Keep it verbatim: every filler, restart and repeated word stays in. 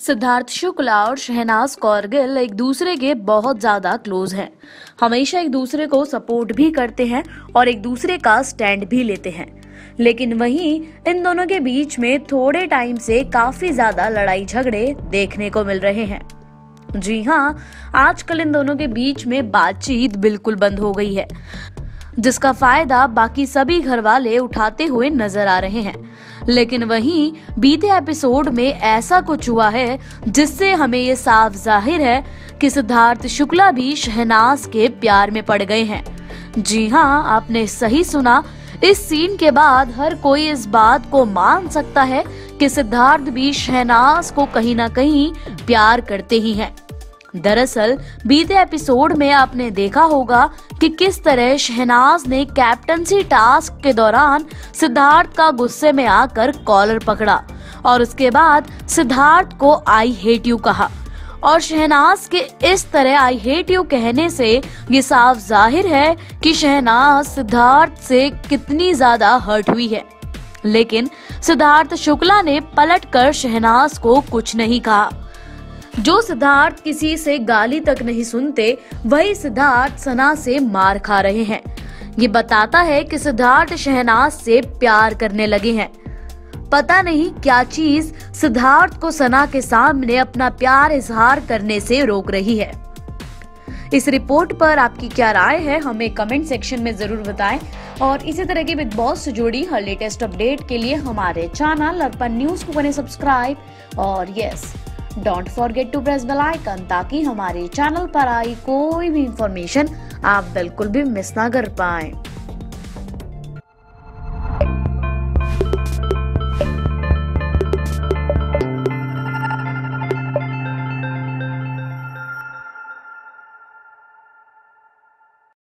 सिद्धार्थ शुक्ला और शहनाज कौर गिल एक दूसरे के बहुत ज्यादा क्लोज हैं। हमेशा एक दूसरे को सपोर्ट भी करते हैं और एक दूसरे का स्टैंड भी लेते हैं। लेकिन वहीं इन दोनों के बीच में थोड़े टाइम से काफी ज्यादा लड़ाई झगड़े देखने को मिल रहे हैं। जी हाँ, आजकल इन दोनों के बीच में बातचीत बिल्कुल बंद हो गई है, जिसका फायदा बाकी सभी घर वाले उठाते हुए नजर आ रहे हैं। लेकिन वहीं बीते एपिसोड में ऐसा कुछ हुआ है जिससे हमें ये साफ जाहिर है कि सिद्धार्थ शुक्ला भी शहनाज के प्यार में पड़ गए हैं। जी हाँ, आपने सही सुना। इस सीन के बाद हर कोई इस बात को मान सकता है कि सिद्धार्थ भी शहनाज को कहीं ना कहीं प्यार करते ही हैं। दरअसल बीते एपिसोड में आपने देखा होगा कि किस तरह शहनाज ने कैप्टनसी टास्क के दौरान सिद्धार्थ का गुस्से में आकर कॉलर पकड़ा और उसके बाद सिद्धार्थ को आई हेट यू कहा। और शहनाज के इस तरह आई हेट यू कहने से ये साफ जाहिर है कि शहनाज सिद्धार्थ से कितनी ज्यादा हर्ट हुई है। लेकिन सिद्धार्थ शुक्ला ने पलटकर शहनाज को कुछ नहीं कहा। जो सिद्धार्थ किसी से गाली तक नहीं सुनते, वही सिद्धार्थ सना से मार खा रहे हैं। ये बताता है कि सिद्धार्थ शहनाज से प्यार करने लगे हैं। पता नहीं क्या चीज सिद्धार्थ को सना के सामने अपना प्यार इजहार करने से रोक रही है। इस रिपोर्ट पर आपकी क्या राय है, हमें कमेंट सेक्शन में जरूर बताएं। और इसी तरह की बिग बॉस से जुड़ी हर लेटेस्ट अपडेट के लिए हमारे चैनल अर्पण न्यूज को करें सब्सक्राइब। और yes, don't forget to press bell icon, ताकि हमारे चैनल पर आई कोई भी इंफॉर्मेशन आप बिल्कुल भी मिस ना कर पाएं।